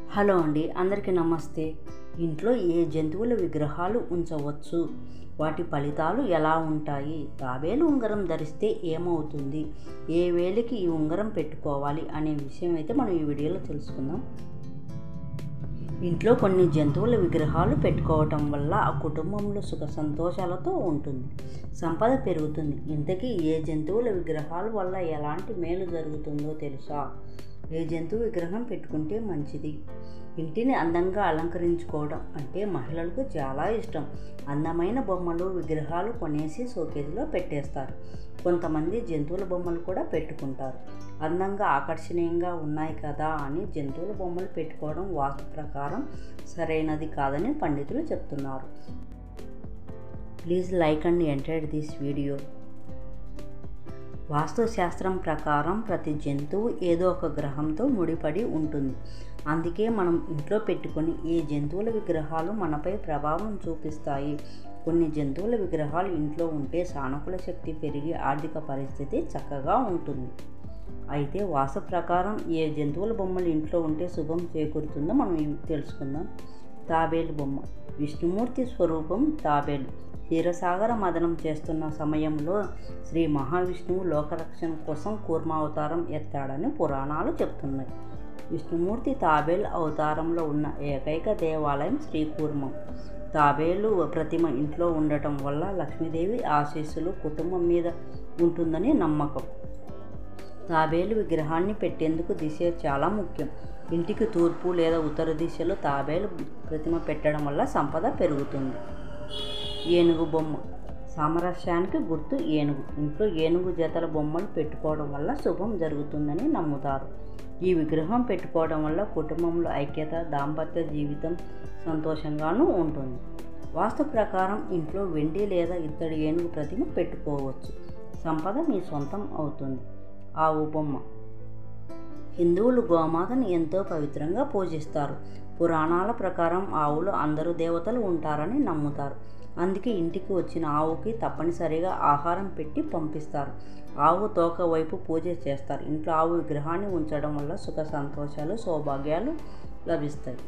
Hello అండి, అందరికీ నమస్తే. ఇంట్లో ఏ జంతువుల విగ్రహాలు ఉంచవచ్చు, వాటి ఫలితాలు ఎలా ఉంటాయి, తాబేలు ఉంగరం ధరిస్తే ఏమవుతుంది, ఏ వేలికి ఈ ఉంగరం పెట్టుకోవాలి అనే విషయం అయితే మనం ఈ వీడియోలో తెలుసుకుందాం. ఇంట్లో కొన్ని జంతువుల విగ్రహాలు పెట్టుకోవటం వల్ల ఆ కుటుంబంలో సుఖ సంతోషాలతో ఉంటుంది, సంపద పెరుగుతుంది. ఇంతకీ ఏ జంతువుల విగ్రహాల వల్ల ఎలాంటి మేలు జరుగుతుందో తెలుసా? ఏ జంతువు విగ్రహం పెట్టుకుంటే మంచిది? ఇంటిని అందంగా అలంకరించుకోవడం అంటే మహిళలకు చాలా ఇష్టం. అందమైన బొమ్మలు, విగ్రహాలు కొనేసి షోకేజ్లో పెట్టేస్తారు. కొంతమంది జంతువుల బొమ్మలు కూడా పెట్టుకుంటారు. అందంగా ఆకర్షణీయంగా ఉన్నాయి కదా అని జంతువుల బొమ్మలు పెట్టుకోవడం వాస్తు ప్రకారం సరైనది కాదని పండితులు చెప్తున్నారు. Please like and enter this video. వాస్తుశాస్త్రం ప్రకారం ప్రతి జంతువు ఏదో ఒక గ్రహంతో ముడిపడి ఉంటుంది. అందుకే మనం ఇంట్లో పెట్టుకొని ఏ జంతువుల విగ్రహాలు మనపై ప్రభావం చూపిస్తాయి. కొన్ని జంతువుల విగ్రహాలు ఇంట్లో ఉంటే సానుకూల శక్తి పెరిగి ఆర్థిక పరిస్థితి చక్కగా ఉంటుంది. అయితే వాస్తు ప్రకారం ఏ జంతువుల బొమ్మలు ఇంట్లో ఉంటే శుభం చేకూరుతుందో మనం తెలుసుకుందాం. తాబేలు బొమ్మ. విష్ణుమూర్తి స్వరూపం తాబేలు. క్షీరసాగర మదనం చేస్తున్న సమయంలో శ్రీ మహావిష్ణువు లోకరక్షణ కోసం కూర్మావతారం ఎత్తాడని పురాణాలు చెప్తున్నాయి. విష్ణుమూర్తి తాబేలు అవతారంలో ఉన్న ఏకైక దేవాలయం శ్రీకూర్మం. తాబేలు ప్రతిమ ఇంట్లో ఉండటం వల్ల లక్ష్మీదేవి ఆశీస్సులు కుటుంబం మీద ఉంటుందని నమ్మకం. తాబేలు విగ్రహాన్ని పెట్టేందుకు దిశ చాలా ముఖ్యం. ఇంటికి తూర్పు లేదా ఉత్తర దిశలో తాబేలు ప్రతిమ పెట్టడం వల్ల సంపద పెరుగుతుంది. ఏనుగు బొమ్మ. సామరస్యానికి గుర్తు ఏనుగు. ఇంట్లో ఏనుగు జతల బొమ్మలు పెట్టుకోవడం వల్ల శుభం జరుగుతుందని నమ్ముతారు. ఈ విగ్రహం పెట్టుకోవడం వల్ల కుటుంబంలో ఐక్యత, దాంపత్య జీవితం సంతోషంగానూ ఉంటుంది. వాస్తు ప్రకారం ఇంట్లో వెండి లేదా ఇత్తడి ఏనుగు ప్రతిమ పెట్టుకోవచ్చు. సంపద మీ సొంతం అవుతుంది. ఆవు బొమ్మ. హిందువులు గోమాతను ఎంతో పవిత్రంగా పూజిస్తారు. పురాణాల ప్రకారం ఆవులు అందరూ దేవతలు ఉంటారని నమ్ముతారు. అందుకే ఇంటికి వచ్చిన ఆవుకి తప్పనిసరిగా ఆహారం పెట్టి పంపిస్తారు. ఆవు తోక వైపు పూజ చేస్తారు. ఇంట్లో ఆవు విగ్రహాన్ని ఉంచడం వల్ల సుఖ సంతోషాలు, సౌభాగ్యాలు లభిస్తాయి.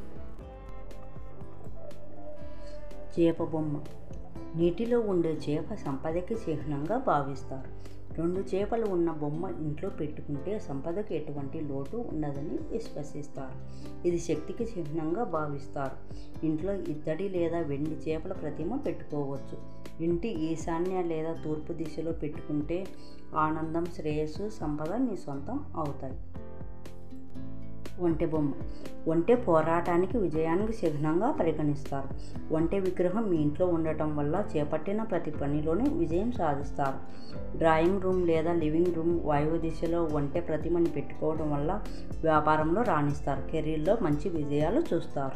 చేప బొమ్మ. నీటిలో ఉండే చేప సంపదకి చిహ్నంగా భావిస్తారు. 2 చేపలు ఉన్న బొమ్మ ఇంట్లో పెట్టుకుంటే సంపదకి ఎటువంటి లోటు ఉండదని విశ్వసిస్తారు. ఇది శక్తికి చిహ్నంగా భావిస్తారు. ఇంట్లో ఇత్తడి లేదా వెండి చేపల ప్రతిమ పెట్టుకోవచ్చు. ఇంటి ఈశాన్య లేదా తూర్పు దిశలో పెట్టుకుంటే ఆనందం, శ్రేయస్సు, సంపద మీ సొంతం అవుతాయి. ఒంటె బొమ్మ. ఒంటె పోరాటానికి, విజయానికి చిహ్నంగా పరిగణిస్తారు. ఒంటె విగ్రహం మీ ఇంట్లో ఉండటం వల్ల చేపట్టిన ప్రతి పనిలోనూ విజయం సాధిస్తారు. డ్రాయింగ్ రూమ్ లేదా లివింగ్ రూమ్ వాయువు దిశలో ఒంటె ప్రతిమని పెట్టుకోవడం వల్ల వ్యాపారంలో రాణిస్తారు. కెరీర్లో మంచి విజయాలు చూస్తారు.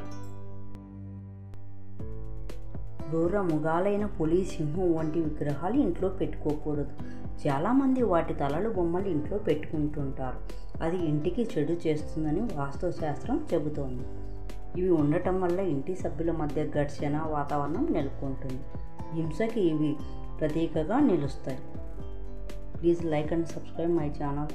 క్రూర మృగాలైన పులి, సింహం వంటి విగ్రహాలు ఇంట్లో పెట్టుకోకూడదు. చాలామంది వాటి తలలు బొమ్మలు ఇంట్లో పెట్టుకుంటుంటారు. అది ఇంటికి చెడు చేస్తుందని వాస్తుశాస్త్రం చెబుతోంది. ఇవి ఉండటం వల్ల ఇంటి సభ్యుల మధ్య ఘర్షణ వాతావరణం నెలకొంటుంది. హింసకి ఇవి ప్రతీకగా నిలుస్తాయి. Please like and subscribe my channel.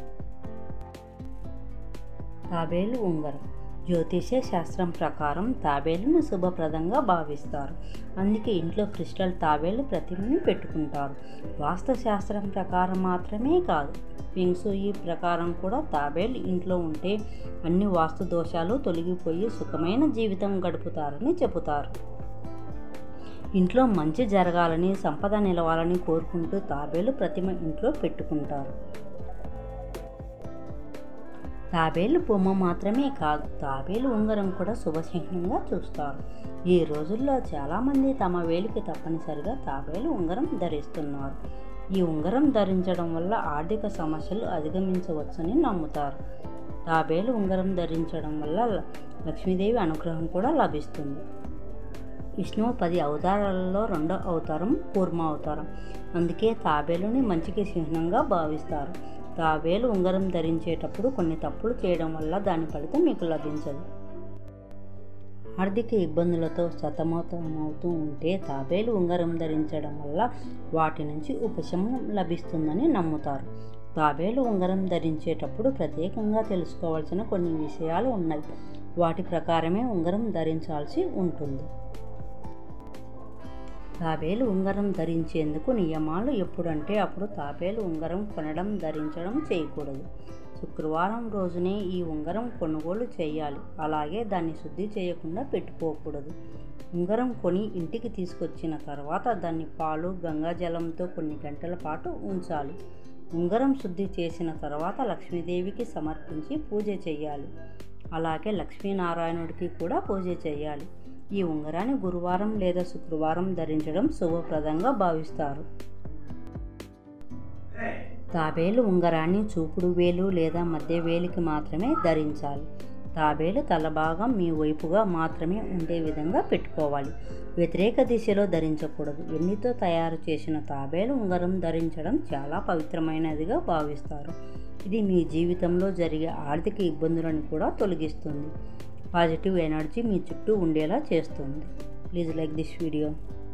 తాబేలు ఉంగరం. జ్యోతిష్య శాస్త్రం ప్రకారం తాబేలును శుభప్రదంగా భావిస్తారు. అందుకే ఇంట్లో క్రిస్టల్ తాబేలు ప్రతిమని పెట్టుకుంటారు. వాస్తుశాస్త్రం ప్రకారం మాత్రమే కాదు, ఫెంగ్ షుయి ప్రకారం కూడా తాబేలు ఇంట్లో ఉంటే అన్ని వాస్తు దోషాలు తొలగిపోయి సుఖమైన జీవితం గడుపుతారని చెబుతారు. ఇంట్లో మంచి జరగాలని, సంపద నిలవాలని కోరుకుంటూ తాబేలు ప్రతిమ ఇంట్లో పెట్టుకుంటారు. తాబేలు బొమ్మ మాత్రమే కాదు, తాబేలు ఉంగరం కూడా శుభచిహ్నంగా చూస్తారు. ఈ రోజుల్లో చాలామంది తమ వేలికి తప్పనిసరిగా తాబేలు ఉంగరం ధరిస్తున్నారు. ఈ ఉంగరం ధరించడం వల్ల ఆర్థిక సమస్యలు అధిగమించవచ్చని నమ్ముతారు. తాబేలు ఉంగరం ధరించడం వల్ల లక్ష్మీదేవి అనుగ్రహం కూడా లభిస్తుంది. విష్ణువు 10 అవతారాలలో 2వ అవతారం కూర్మ అవతారం. అందుకే తాబేలుని మంచికి చిహ్నంగా భావిస్తారు. తాబేలు ఉంగరం ధరించేటప్పుడు కొన్ని తప్పులు చేయడం వల్ల దాని ఫలితం మీకు లభించదు. ఆర్థిక ఇబ్బందులతో సతమతమవుతూ ఉంటే తాబేలు ఉంగరం ధరించడం వల్ల వాటి నుంచి ఉపశమనం లభిస్తుందని నమ్ముతారు. తాబేలు ఉంగరం ధరించేటప్పుడు ప్రత్యేకంగా తెలుసుకోవాల్సిన కొన్ని విషయాలు ఉన్నాయి. వాటి ప్రకారమే ఉంగరం ధరించాల్సి ఉంటుంది. తాబేలు ఉంగరం ధరించేందుకు నియమాలు. ఎప్పుడంటే అప్పుడు తాబేలు ఉంగరం కొనడం, ధరించడం చేయకూడదు. శుక్రవారం రోజునే ఈ ఉంగరం కొనుగోలు చేయాలి. అలాగే దాన్ని శుద్ధి చేయకుండా పెట్టుకోకూడదు. ఉంగరం కొని ఇంటికి తీసుకొచ్చిన తర్వాత దాన్ని పాలు, గంగాజలంతో కొన్ని గంటల పాటు ఉంచాలి. ఉంగరం శుద్ధి చేసిన తర్వాత లక్ష్మీదేవికి సమర్పించి పూజ చేయాలి. అలాగే లక్ష్మీనారాయణుడికి కూడా పూజ చేయాలి. ఈ ఉంగరాన్ని గురువారం లేదా శుక్రవారం ధరించడం శుభప్రదంగా భావిస్తారు. తాబేలు ఉంగరాన్ని చూపుడు వేలు లేదా మధ్య వేలికి మాత్రమే ధరించాలి. తాబేలు తల భాగం మీ వైపుగా మాత్రమే ఉండే విధంగా పెట్టుకోవాలి. వ్యతిరేక దిశలో ధరించకూడదు. వెన్నితో తయారు చేసిన తాబేలు ఉంగరం ధరించడం చాలా పవిత్రమైనదిగా భావిస్తారు. ఇది మీ జీవితంలో జరిగే ఆర్థిక ఇబ్బందులను కూడా తొలగిస్తుంది. పాజిటివ్ ఎనర్జీ మీ చుట్టూ ఉండేలా చేస్తుంది. Please like this video.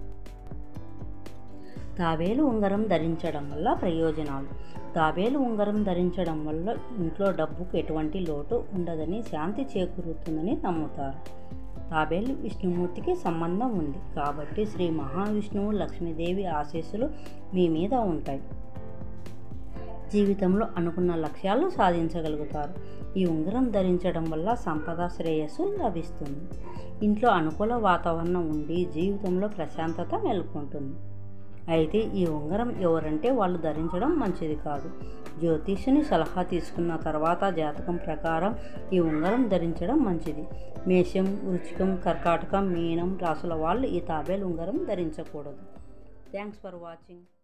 తాబేలు ఉంగరం ధరించడం వల్ల ప్రయోజనాలు. తాబేలు ఉంగరం ధరించడం వల్ల ఇంట్లో డబ్బుకు ఎటువంటి లోటు ఉండదని, శాంతి చేకూరుతుందని నమ్ముతారు. తాబేలు విష్ణుమూర్తికి సంబంధం ఉంది కాబట్టి శ్రీ మహావిష్ణువు, లక్ష్మీదేవి ఆశీస్సులు మీ మీద ఉంటాయి. జీవితంలో అనుకున్న లక్ష్యాలు సాధించగలుగుతారు. ఈ ఉంగరం ధరించడం వల్ల సంపద, శ్రేయస్సు లభిస్తుంది. ఇంట్లో అనుకూల వాతావరణం ఉండి జీవితంలో ప్రశాంతత నెలకొంటుంది. అయితే ఈ ఉంగరం ఎవరంటే వాళ్ళు ధరించడం మంచిది కాదు. జ్యోతిష్యుని సలహా తీసుకున్న తర్వాత జాతకం ప్రకారం ఈ ఉంగరం ధరించడం మంచిది. మేషం, వృశ్చికం, కర్కాటకం, మీనం రాసుల వాళ్ళు ఈ తాబేలు ఉంగరం ధరించకూడదు. Thanks for watching.